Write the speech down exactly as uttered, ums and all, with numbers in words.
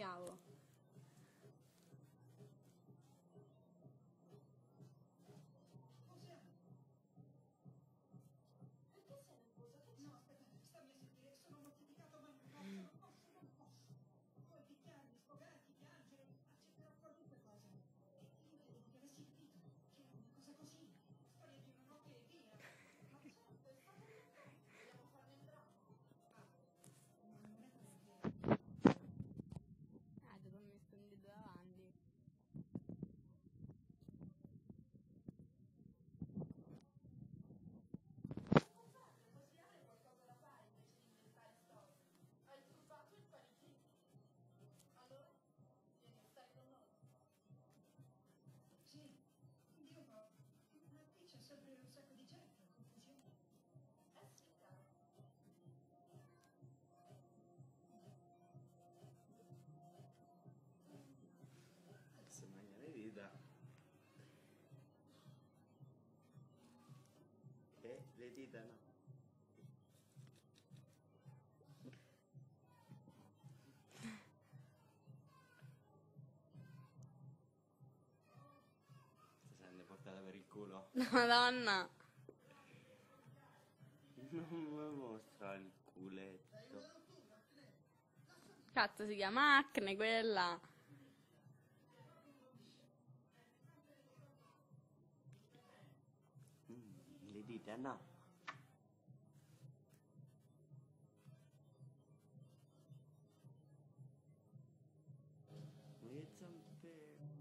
bravo. Ah, dopo mi scondi davanti. Se mangia le dita. E le dita no. Ti sei portata per il culo? Madonna. Non mi mostra il culetto. Cazzo, si chiama acne quella. Mm, le dita no. Le zampe.